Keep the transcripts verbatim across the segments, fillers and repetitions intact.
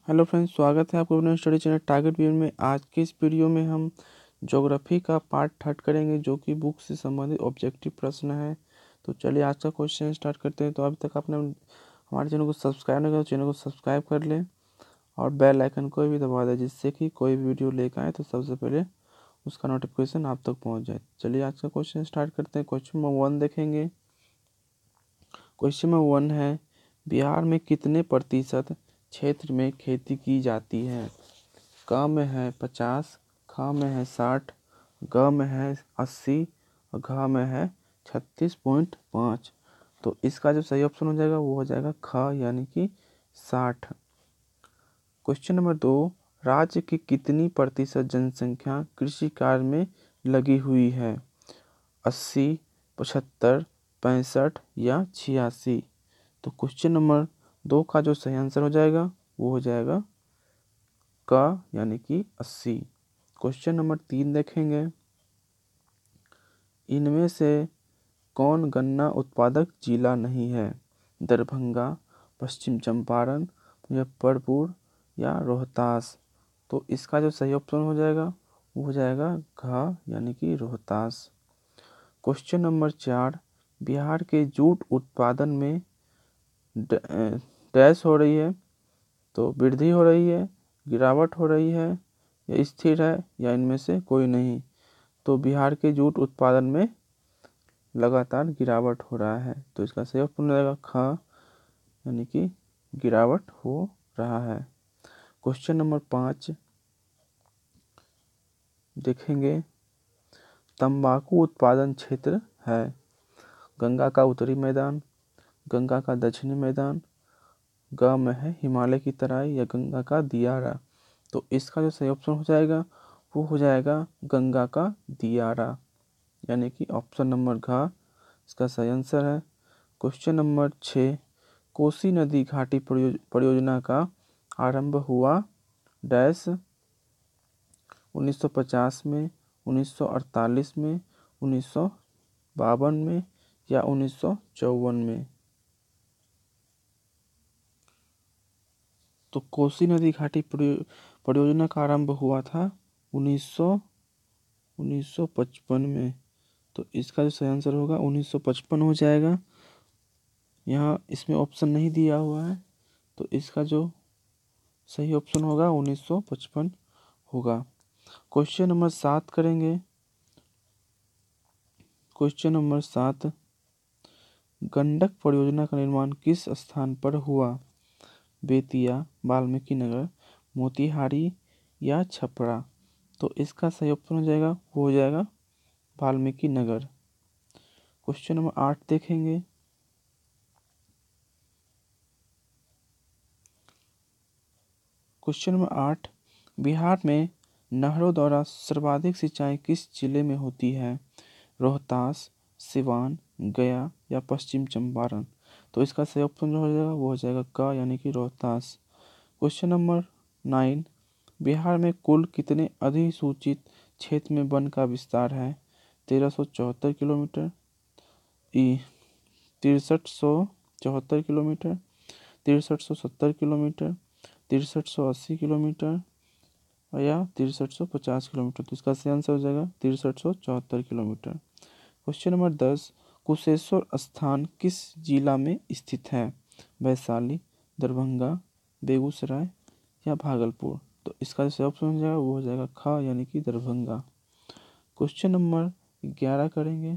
Hello friends, स्वागत है आपको अपने स्टडी चैनल टारगेट व्यू में। आज के इस वीडियो में हम ज्योग्राफी का पार्ट थर्ड करेंगे, जो कि बुक से संबंधित ऑब्जेक्टिव प्रश्न है। तो चलिए आज का क्वेश्चन स्टार्ट करते हैं। तो अभी तक आपने हमारे चैनल को सब्सक्राइब नहीं किया तो चैनल को सब्सक्राइब कर लें और बेल आइकन को भी दबा दें, जिससे कि कोई भी वीडियो लेकर आए तो सबसे पहले उसका नोटिफिकेशन आप तक पहुँच जाए। चलिए आज का क्वेश्चन स्टार्ट करते हैं। क्वेश्चन नंबर वन देखेंगे। क्वेश्चन नंबर वन है, बिहार में कितने प्रतिशत क्षेत्र में खेती की जाती है? क में है पचास, ख में है साठ, ग में है अस्सी और घ में है छत्तीस पॉइंट पाँच। तो इसका जो सही ऑप्शन हो जाएगा वो हो जाएगा ख, यानी कि साठ। क्वेश्चन नंबर दो, राज्य की कितनी प्रतिशत जनसंख्या कृषि कार्य में लगी हुई है? अस्सी, पचहत्तर, पैंसठ या छियासी। तो क्वेश्चन नंबर दो का जो सही आंसर हो जाएगा वो हो जाएगा क, यानी कि अस्सी। क्वेश्चन नंबर तीन देखेंगे। इनमें से कौन गन्ना उत्पादक जिला नहीं है? दरभंगा, पश्चिम चंपारण, मुजफ्फरपुर या रोहतास। तो इसका जो सही ऑप्शन हो जाएगा वो हो जाएगा घ, यानी कि रोहतास। क्वेश्चन नंबर चार, बिहार के जूट उत्पादन में डैश हो रही है? तो वृद्धि हो रही है, गिरावट हो रही है या स्थिर है या इनमें से कोई नहीं। तो बिहार के जूट उत्पादन में लगातार गिरावट हो रहा है। तो इसका सही ऑप्शन हो जाएगा ख, यानी कि गिरावट हो रहा है। क्वेश्चन नंबर पाँच देखेंगे। तंबाकू उत्पादन क्षेत्र है? गंगा का उत्तरी मैदान, गंगा का दक्षिणी मैदान, ग में है हिमालय की तराई या गंगा का दियारा। तो इसका जो सही ऑप्शन हो जाएगा वो हो जाएगा गंगा का दियारा, यानी कि ऑप्शन नंबर घ इसका सही आंसर है। क्वेश्चन नंबर छः, कोसी नदी घाटी परियोजना का आरंभ हुआ डैश उन्नीस सौ पचास में, उन्नीस सौ अड़तालीस में, उन्नीस सौ बावन में या उन्नीस सौ चौवन में। तो कोसी नदी घाटी परियोजना का आरंभ हुआ था उन्नीस सौ उन्नीस सौ पचपन में। तो इसका जो सही आंसर होगा उन्नीस सौ पचपन हो जाएगा। यहाँ इसमें ऑप्शन नहीं दिया हुआ है, तो इसका जो सही ऑप्शन होगा उन्नीस सौ पचपन होगा। क्वेश्चन नंबर सात करेंगे। क्वेश्चन नंबर सात, गंडक परियोजना का निर्माण किस स्थान पर हुआ? बेतिया, वाल्मीकि नगर, मोतिहारी या छपरा। तो इसका सही ऑप्शन हो जाएगा वो हो जाएगा वाल्मीकि नगर। क्वेश्चन नंबर आठ देखेंगे। क्वेश्चन नंबर आठ, बिहार में नहरों द्वारा सर्वाधिक सिंचाई किस जिले में होती है? रोहतास, सिवान, गया या पश्चिम चंपारण। तो इसका सही ऑप्शन जो हो जाएगा वो हो जाएगा क, यानी कि Rohtas. Question number nine, Bihar में कुल कितने अधिसूचित क्षेत्र में वन का विस्तार है? तेरह सौ चौहत्तर किलोमीटर, तिरसठ सौ चौहत्तर किलोमीटर, तिरसठ सौ सत्तर किलोमीटर, तिरसठ सौ अस्सी किलोमीटर या तिरसठ सौ पचास किलोमीटर। तो इसका सही आंसर हो जाएगा तिरसठ सौ चौहत्तर किलोमीटर। क्वेश्चन नंबर दस, कुशेश्वर स्थान किस जिला में स्थित है? वैशाली, दरभंगा, बेगूसराय या भागलपुर। तो इसका जो ऑप्शन हो जाएगा वो हो जाएगा ख, यानी कि दरभंगा। क्वेश्चन नंबर ग्यारह करेंगे।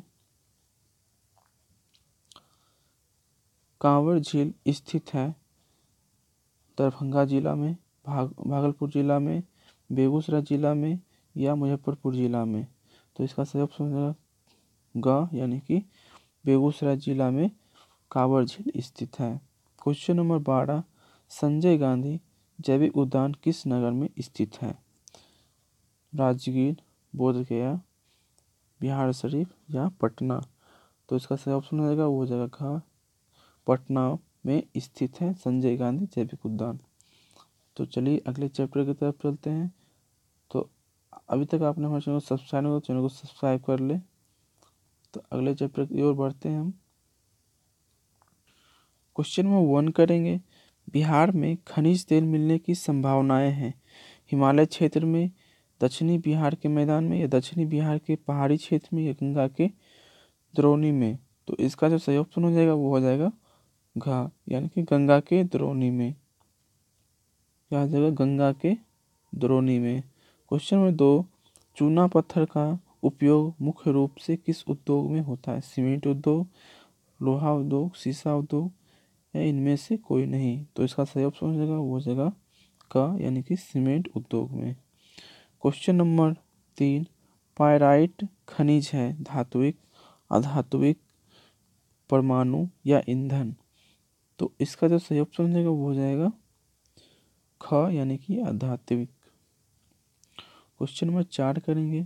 कांवर झील स्थित है दरभंगा जिला में, भाग भागलपुर जिला में, बेगूसराय जिला में या मुजफ्फरपुर जिला में। तो इसका सही ऑप्शन हो जाएगा ग, यानी कि बेगूसराय जिला में कांवर झील स्थित है। क्वेश्चन नंबर बारह, संजय गांधी जैविक उद्यान किस नगर में स्थित है? राजगीर, बोधगया, बिहार शरीफ या पटना। तो इसका सही ऑप्शन हो जाएगा वो हो जाएगा ख, पटना में स्थित है संजय गांधी जैविक उद्यान। तो चलिए अगले चैप्टर की तरफ चलते हैं। तो अभी तक आपने हमारे चैनल को सब्सक्राइब नहीं किया तो चैनल को सब्सक्राइब कर ले। तो अगले चैप्टर की ओर बढ़ते हैं हम। क्वेश्चन नंबर वन करेंगे। बिहार में खनिज तेल मिलने की संभावनाएं हैं। हिमालय क्षेत्र में, दक्षिणी बिहार के मैदान में, या दक्षिणी बिहार के पहाड़ी क्षेत्र में, या गंगा के द्रोणी में। तो इसका जो सही ऑप्शन हो जाएगा वो हो जाएगा घ, यानी कि गंगा के द्रोणी में। क्या हो जाएगा? गंगा के द्रोणी में। क्वेश्चन नंबर दो, चूना पत्थर का उपयोग मुख्य रूप से किस उद्योग में होता है? सीमेंट उद्योग, लोहा उद्योग, शीशा उद्योग, या इनमें से कोई नहीं। तो इसका सही ऑप्शन हो जाएगा वो हो जाएगा क, यानी कि सीमेंट उद्योग में। क्वेश्चन नंबर तीन, पायराइट खनिज है धात्विक, अधात्विक, परमाणु या ईंधन। तो इसका जो सही ऑप्शन हो जाएगा वो हो जाएगा ख, यानी कि अधात्विक। क्वेश्चन नंबर चार करेंगे,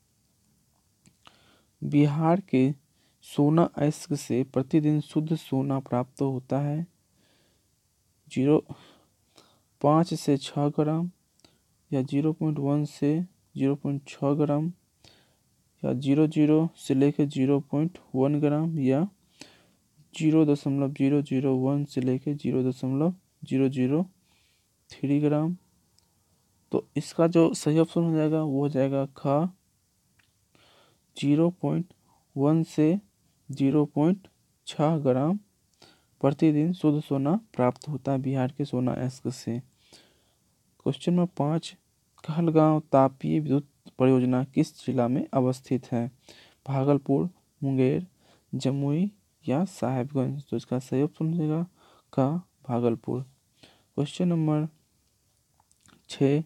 बिहार के सोना अयस्क से प्रतिदिन शुद्ध सोना प्राप्त होता है जीरो पाँच से छः ग्राम, या जीरो पॉइंट वन से जीरो पॉइंट छः ग्राम, या जीरो जीरो से लेकर जीरो पॉइंट वन ग्राम, या जीरो दशमलव जीरो जीरो वन से लेकर जीरो दशमलव जीरो जीरो थ्री ग्राम। तो इसका जो सही ऑप्शन हो जाएगा वो हो जाएगा ख, जीरो पॉइंट वन से जीरो पॉइंट छः ग्राम प्रतिदिन शुद्ध सोना प्राप्त होता है बिहार के सोना अयस्क से। क्वेश्चन नंबर पाँच, कहलगांव तापीय विद्युत परियोजना किस जिला में अवस्थित है? भागलपुर, मुंगेर, जमुई या साहेबगंज। तो इसका सही ऑप्शन हो जाएगा का भागलपुर। क्वेश्चन नंबर छः,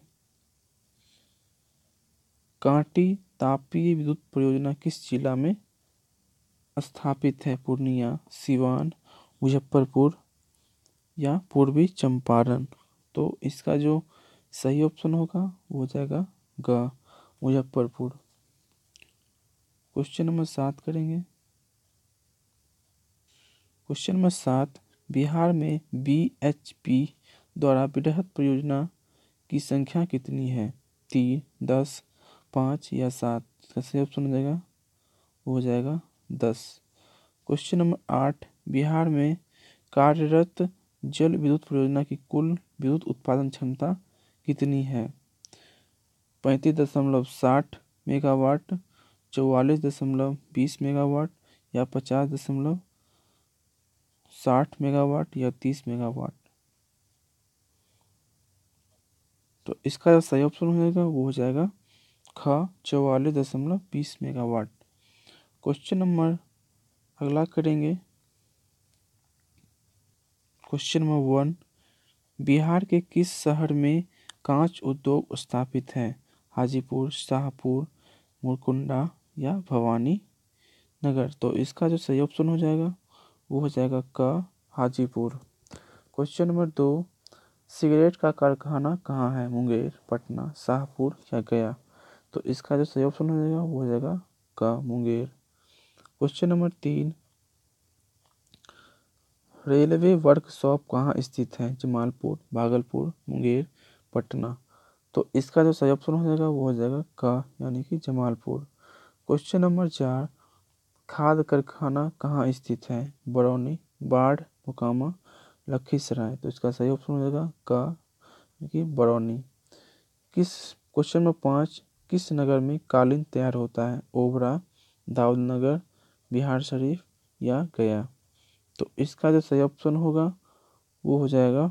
कांटी तापीय विद्युत परियोजना किस जिला में स्थापित है? पूर्णिया, सिवान, मुजफ्फरपुर या पूर्वी चंपारण। तो इसका जो सही ऑप्शन होगा वो हो जाएगा ग, मुजफ्फरपुर। क्वेश्चन नंबर सात करेंगे। क्वेश्चन नंबर सात, बिहार में बी एच पी द्वारा वृहद परियोजना की संख्या कितनी है? तीन, दस, पाँच या सात। इसका सही ऑप्शन हो जाएगा वो हो जाएगा दस। क्वेश्चन नंबर आठ, बिहार में कार्यरत जल विद्युत परियोजना की कुल विद्युत उत्पादन क्षमता कितनी है? पैंतीस दशमलव साठ मेगावाट, चौवालीस दशमलव बीस मेगावाट, या पचास दशमलव साठ मेगावाट, या तीस मेगावाट। तो इसका जो सही ऑप्शन हो जाएगा वो हो जाएगा ख, चौवालीस दशमलव बीस मेगावाट। क्वेश्चन नंबर अगला करेंगे। क्वेश्चन नंबर वन, बिहार के किस शहर में कांच उद्योग स्थापित है? हाजीपुर, शाहपुर, मुरकुंडा या भवानी नगर। तो इसका जो सही ऑप्शन हो जाएगा वो हो जाएगा क, हाजीपुर। क्वेश्चन नंबर दो, सिगरेट का कारखाना कहाँ है? मुंगेर, पटना, शाहपुर या गया। तो इसका जो सही ऑप्शन हो जाएगा वो हो जाएगा क, मुंगेर। क्वेश्चन नंबर तीन, रेलवे वर्कशॉप कहाँ स्थित है? जमालपुर, भागलपुर, मुंगेर, पटना। तो इसका जो सही ऑप्शन हो जाएगा वो हो जाएगा क, यानी कि जमालपुर। क्वेश्चन नंबर चार, खाद कारखाना कहाँ स्थित है? बरौनी, बाढ़, मोकामा, लखीसराय। तो इसका सही ऑप्शन हो जाएगा क, यानी कि बरौनी। किस क्वेश्चन नंबर पाँच, किस नगर में कालीन तैयार होता है? ओबरा, दाऊदनगर, बिहार शरीफ या गया। तो इसका जो सही ऑप्शन होगा वो हो जाएगा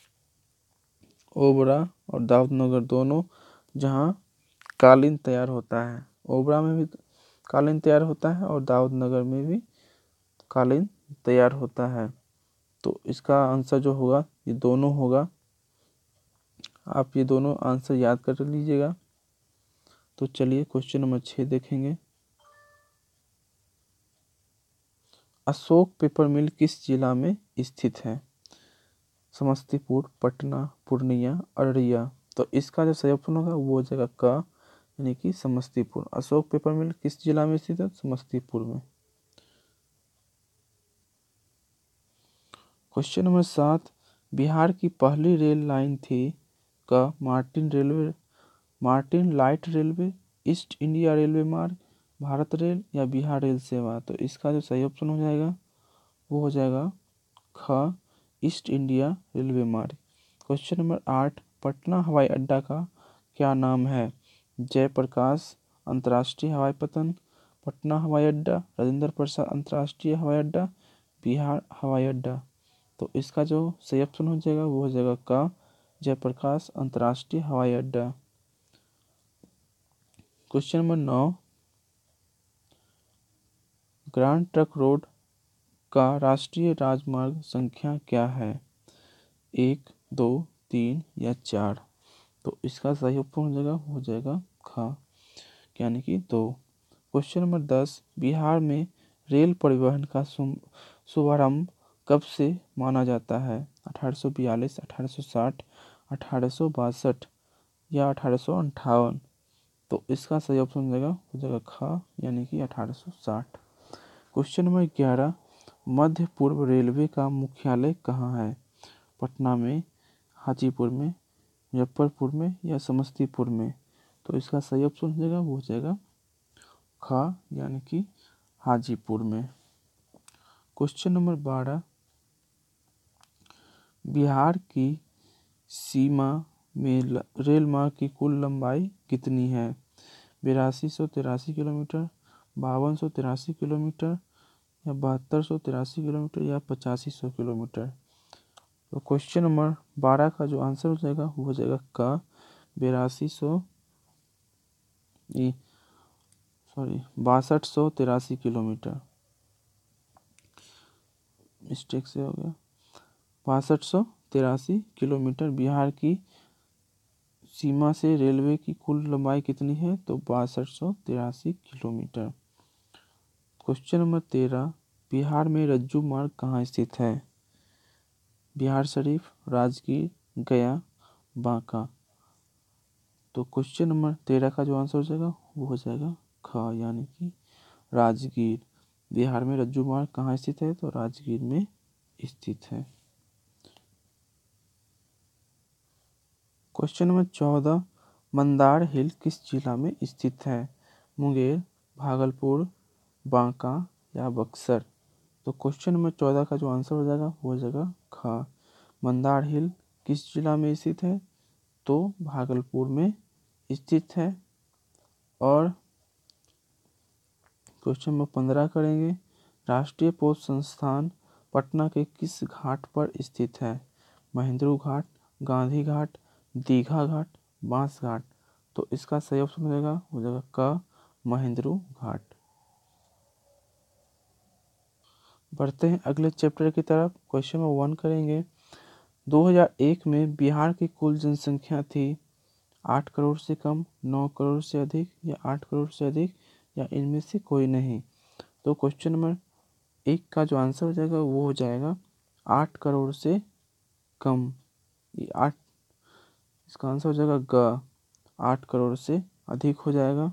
ओबरा और दाऊदनगर दोनों, जहां कालीन तैयार होता है। ओबरा में भी कालीन तैयार होता है और दाऊदनगर में भी कालीन तैयार होता है। तो इसका आंसर जो होगा ये दोनों होगा। आप ये दोनों आंसर याद कर लीजिएगा। तो चलिए क्वेश्चन नंबर छः देखेंगे। अशोक पेपर मिल किस जिला में स्थित है? समस्तीपुर, पटना, पूर्णिया, अररिया। तो इसका जो सही ऑप्शन होगा वो हो जाएगा क, यानी कि समस्तीपुर। अशोक पेपर मिल किस जिला में स्थित है? समस्तीपुर में। क्वेश्चन नंबर सात, बिहार की पहली रेल लाइन थी क, Martin railway, Martin light railway, East India railway मार्ग, भारत रेल या बिहार रेल सेवा। तो इसका जो सही ऑप्शन हो जाएगा वो हो जाएगा ख, ईस्ट इंडिया रेलवे मार्ग। क्वेश्चन नंबर आठ, पटना हवाई अड्डा का क्या नाम है? जयप्रकाश अंतर्राष्ट्रीय हवाई पतन, पटना हवाई अड्डा, राजेंद्र प्रसाद अंतर्राष्ट्रीय हवाई अड्डा, बिहार हवाई अड्डा। तो इसका जो सही ऑप्शन हो जाएगा वो हो जाएगा का, जयप्रकाश अंतर्राष्ट्रीय हवाई अड्डा। क्वेश्चन नंबर नौ, ग्रांड ट्रंक रोड का राष्ट्रीय राजमार्ग संख्या क्या है? एक, दो, तीन या चार। तो इसका सही ऑप्शन हो जाएगा हो जाएगा खा, यानी कि दो। क्वेश्चन नंबर दस, बिहार में रेल परिवहन का शुभारंभ कब से माना जाता है? अठारह सौ बयालीस, अठारह सौ साठ, अठारह सौ बासठ या अठारह सौ अंठावन। तो इसका सही ऑप्शन हो जाएगा हो जाएगा खा, यानी कि अठारह सौ साठ। क्वेश्चन नंबर ग्यारह, मध्य पूर्व रेलवे का मुख्यालय कहाँ है? पटना में, हाजीपुर में, मुजफ्फरपुर में या समस्तीपुर में। तो इसका सही ऑप्शन हो जाएगा वो हो जाएगा खा, यानी कि हाजीपुर में। क्वेश्चन नंबर बारह, बिहार की सीमा में रेल मार्ग की कुल लंबाई कितनी है? बिरासी सौ तिरासी किलोमीटर, बावन सौ तिरासी किलोमीटर या बहत्तर सौ तिरासी किलोमीटर या पचासी सौ किलोमीटर। तो क्वेश्चन नंबर बारह का जो आंसर हो जाएगा वो हो जाएगा का, बिरासी सौ सॉरी बासठ सौ तिरासी किलोमीटर, मिस्टेक से हो गया, बासठ सौ तिरासी किलोमीटर। बिहार की सीमा से रेलवे की कुल लंबाई कितनी है? तो बासठ सौ तिरासी किलोमीटर। क्वेश्चन नंबर तेरह, बिहार में रज्जू मार्ग कहाँ स्थित है? बिहार शरीफ, राजगीर, गया, बांका। तो क्वेश्चन नंबर तेरह का जो आंसर हो जाएगा वो हो जाएगा ख, यानी कि राजगीर। बिहार में रज्जू मार्ग कहाँ स्थित है? तो राजगीर में स्थित है। क्वेश्चन नंबर चौदह, मंदार हिल किस जिला में स्थित है? मुंगेर, भागलपुर, बांका या बक्सर। तो क्वेश्चन नंबर चौदह का जो आंसर हो जाएगा वो हो जाएगा ख, मंदार हिल किस जिला में स्थित है? तो भागलपुर में स्थित है। और क्वेश्चन नंबर पंद्रह करेंगे, राष्ट्रीय पौध संस्थान पटना के किस घाट पर स्थित है? महेंद्रू घाट, गांधी घाट, दीघा घाट, बांस घाट। तो इसका सही ऑप्शन हो जाएगा हो जाएगा क, महेंद्रू घाट। बढ़ते हैं अगले चैप्टर की तरफ। क्वेश्चन नंबर वन करेंगे, दो हज़ार एक में बिहार की कुल जनसंख्या थी आठ करोड़ से कम, नौ करोड़ से अधिक या आठ करोड़ से अधिक या इनमें से कोई नहीं। तो क्वेश्चन नंबर एक का जो आंसर हो जाएगा वो हो जाएगा आठ करोड़ से कम। ये आठ, इसका आंसर हो जाएगा ग, आठ करोड़ से अधिक हो जाएगा।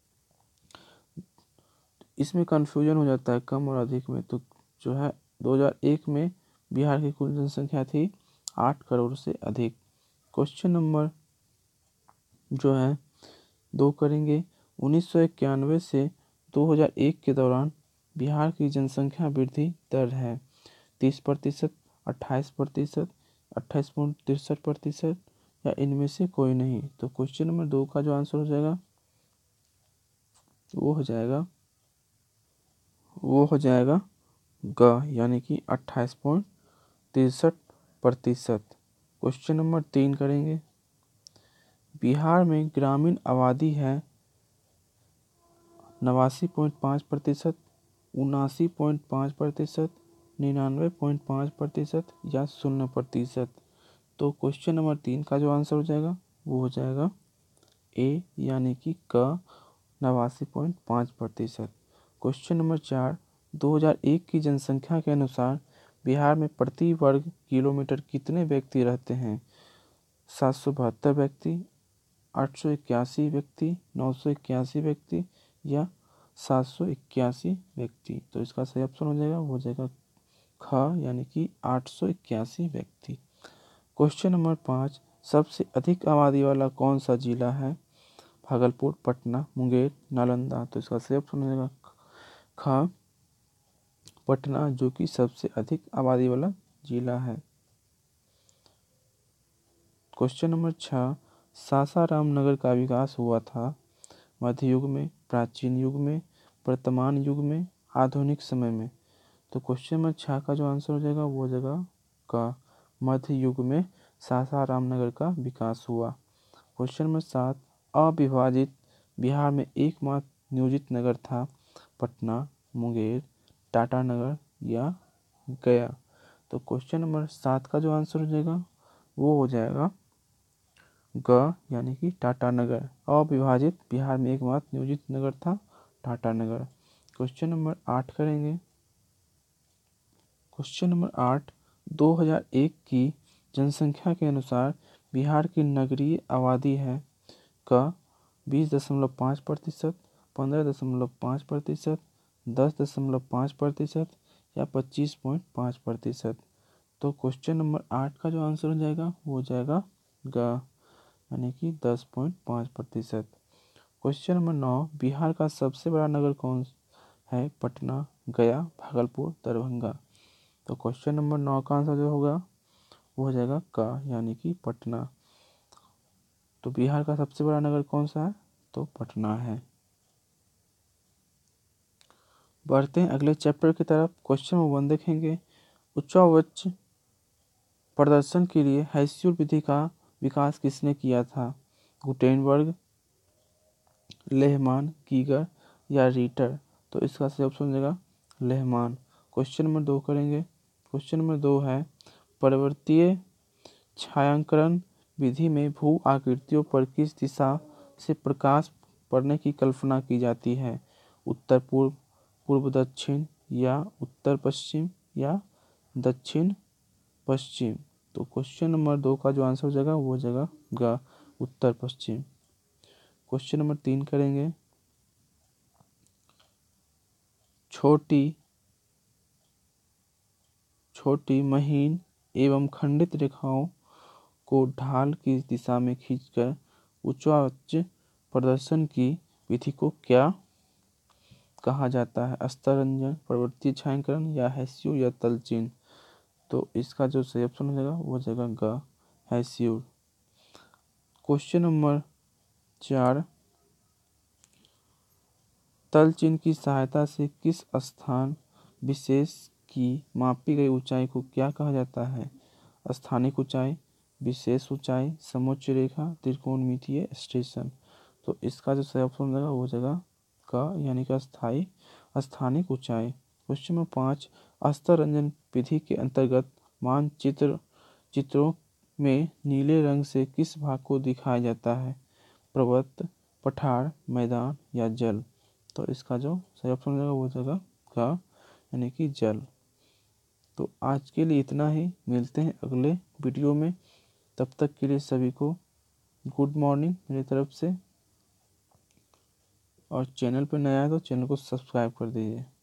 इसमें कन्फ्यूजन हो जाता है कम और अधिक में। तो जो है दो हज़ार एक में बिहार की कुल जनसंख्या थी आठ करोड़ से अधिक। क्वेश्चन नंबर जो है दो करेंगे, उन्नीस सौ इक्यानवे से दो हज़ार एक के दौरान बिहार की जनसंख्या वृद्धि दर है तीस प्रतिशत, अट्ठाईस प्रतिशत, अट्ठाईस पॉइंट तिरसठ प्रतिशत या इनमें से कोई नहीं। तो क्वेश्चन नंबर दो का जो आंसर हो जाएगा वो हो जाएगा वो हो जाएगा ग, यानी कि अट्ठाईस पॉइंट तिरसठ प्रतिशत। क्वेश्चन नंबर तीन करेंगे, बिहार में ग्रामीण आबादी है नवासी पॉइंट पाँच प्रतिशत, उनासी पॉइंट पाँच प्रतिशत, निन्यानवे पॉइंट पाँच प्रतिशत या शून्य प्रतिशत। तो क्वेश्चन नंबर तीन का जो आंसर हो जाएगा वो हो जाएगा ए, यानी कि क, नवासी पॉइंट पाँच प्रतिशत। क्वेश्चन नंबर चार, दो हज़ार एक की जनसंख्या के अनुसार बिहार में प्रति वर्ग किलोमीटर कितने व्यक्ति रहते हैं? सात सौ बहत्तर व्यक्ति, आठ सौ इक्यासी व्यक्ति, नौ सौ इक्यासी व्यक्ति या सात सौ इक्यासी व्यक्ति। तो इसका सही ऑप्शन हो जाएगा वो हो जाएगा ख, यानी कि आठ सौ इक्यासी व्यक्ति। क्वेश्चन नंबर पाँच, सबसे अधिक आबादी वाला कौन सा जिला है? भागलपुर, पटना, मुंगेर, नालंदा। तो इसका सही ऑप्शन हो जाएगा ख, पटना, जो कि सबसे अधिक आबादी वाला जिला है। क्वेश्चन नंबर छः, सासाराम नगर का विकास हुआ था मध्य युग में, प्राचीन युग में, वर्तमान युग में, आधुनिक समय में। तो क्वेश्चन नंबर छः का जो आंसर हो जाएगा वो हो जाएगा का मध्य युग में सासाराम नगर का विकास हुआ। क्वेश्चन नंबर सात, अविभाजित बिहार में एकमात्र नियोजित नगर था पटना, मुंगेर, टाटानगर या गया। तो क्वेश्चन नंबर सात का जो आंसर हो जाएगा वो हो जाएगा ग यानी कि टाटानगर। अविभाजित बिहार में एकमात्र नियोजित नगर था टाटानगर। क्वेश्चन नंबर आठ करेंगे। क्वेश्चन नंबर आठ, दो हज़ार एक की जनसंख्या के अनुसार बिहार की नगरीय आबादी है क बीस दशमलव पाँच प्रतिशत, पंद्रह दशमलव पाँच प्रतिशत, दस दशमलव पाँच प्रतिशत या पच्चीस पॉइंट पाँच प्रतिशत। तो क्वेश्चन नंबर आठ का जो आंसर हो जाएगा वो हो जाएगा ग यानी कि दस पॉइंट पाँच प्रतिशत। क्वेश्चन नंबर नौ, बिहार का सबसे बड़ा नगर कौन है? पटना, गया, भागलपुर, दरभंगा। तो क्वेश्चन नंबर नौ का आंसर जो होगा वो हो जाएगा का यानी कि पटना। तो बिहार का सबसे बड़ा नगर कौन सा है? तो पटना है। बढ़ते हैं अगले चैप्टर की तरफ। क्वेश्चन नंबर वन देखेंगे। उच्चावच प्रदर्शन के लिए हेसियन विधि का विकास किसने किया था? गुटेनबर्ग, लेहमान, कीगर या रीटर। तो इसका सही ऑप्शन हो जाएगा लेहमान। क्वेश्चन नंबर दो करेंगे। क्वेश्चन नंबर दो है, परिवर्तीय छायांकन विधि में भू आकृतियों पर किस दिशा से प्रकाश पड़ने की कल्पना की जाती है? उत्तर पूर्व, पूर्व दक्षिण या उत्तर पश्चिम या दक्षिण पश्चिम। तो क्वेश्चन नंबर दो का जो आंसर हो जाएगा वो हो जाएगा ग उत्तर पश्चिम। क्वेश्चन नंबर तीन करेंगे। छोटी छोटी महीन एवं खंडित रेखाओं को ढाल की दिशा में खींचकर उच्चावच प्रदर्शन की विधि को क्या कहा जाता है? अस्तरंजन, प्रवृत्तीय छायांकन या हेसियन या तलचिन्ह। तो इसका जो सही ऑप्शन हो जाएगा वो हो जाएगा ग हेसियन। क्वेश्चन नंबर चार, तल चिन्ह की सहायता से किस स्थान विशेष की मापी गई ऊंचाई को क्या कहा जाता है? स्थानिक ऊंचाई, विशेष ऊंचाई, समोच्च रेखा, त्रिकोणमितीय स्टेशन। तो इसका जो सही ऑप्शन होगा वो हो जाएगा का यानी कि स्थायी स्थानिक ऊंचाई। क्वेश्चन नंबर पाँच, अस्तरंजन विधि के अंतर्गत मानचित्र चित्रों में नीले रंग से किस भाग को दिखाया जाता है? पर्वत, पठार, मैदान या जल। तो इसका जो सही ऑप्शन हो जाएगा वो हो जाएगा का यानी कि जल। तो आज के लिए इतना ही, मिलते हैं अगले वीडियो में। तब तक के लिए सभी को गुड मॉर्निंग मेरी तरफ से, और चैनल पर नया है तो चैनल को सब्सक्राइब कर दीजिए।